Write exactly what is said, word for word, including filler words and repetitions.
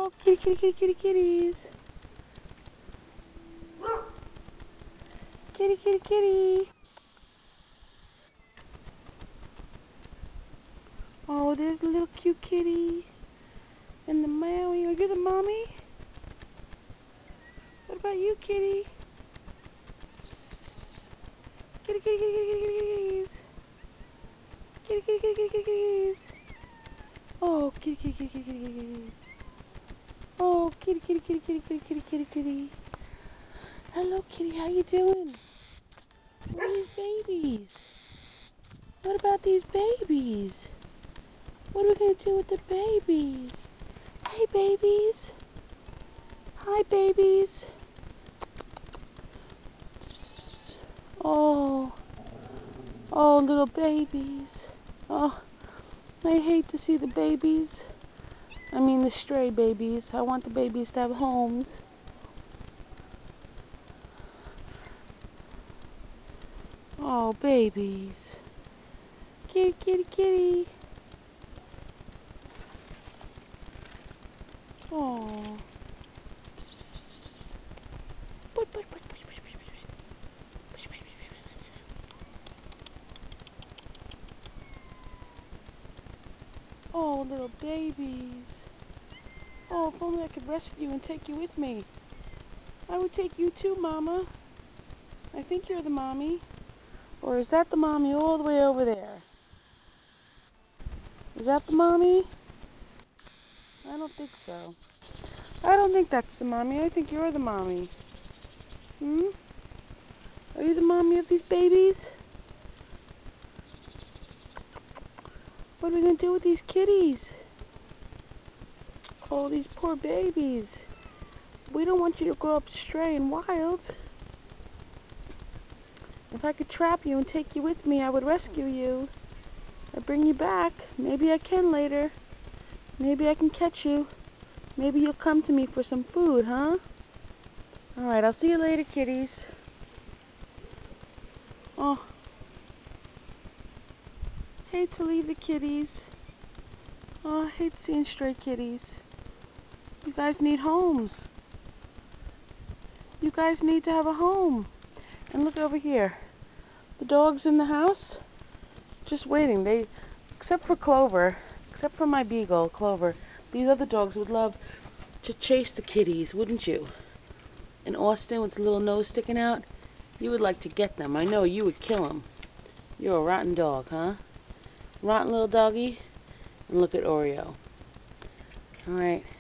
Oh, kitty, kitty, kitty, kitty, kitties. Kitty, kitty, kitty. Oh, there's a little cute kitty. And the Maui. Are you the mommy? What about you, kitty? Kitty, kitty, kitty, kitty, kitty, kitties. Kitty, kitty, kitty, kitty, kitty, kitties. Oh, kitty, kitty, kitty, kitty, kitty, kitty. Oh, kitty, kitty, kitty, kitty, kitty, kitty, kitty, kitty. Hello, kitty. How you doing? What are these babies? What about these babies? What are we going to do with the babies? Hey, babies. Hi, babies. Oh. Oh, little babies. Oh, I hate to see the babies. I mean the stray babies. I want the babies to have homes. Oh, babies. Kitty, kitty, kitty. Oh. Oh, little babies. Oh, if only I could rescue you and take you with me. I would take you too, Mama. I think you're the mommy. Or is that the mommy all the way over there? Is that the mommy? I don't think so. I don't think that's the mommy. I think you're the mommy. Hmm? Are you the mommy of these babies? What are we going to do with these kitties? Oh, these poor babies. We don't want you to grow up stray and wild. If I could trap you and take you with me, I would rescue you. I'd bring you back. Maybe I can later. Maybe I can catch you. Maybe you'll come to me for some food, huh? Alright, I'll see you later, kitties. Oh. Hate to leave the kitties. Oh, I hate seeing stray kitties. You guys need homes. You guys need to have a home. And look over here. The dog's in the house, just waiting. They, except for Clover, except for my beagle, Clover, these other dogs would love to chase the kitties, wouldn't you? And Austin with the little nose sticking out, you would like to get them. I know you would kill them. You're a rotten dog, huh? Rotten little doggy. And look at Oreo. Alright.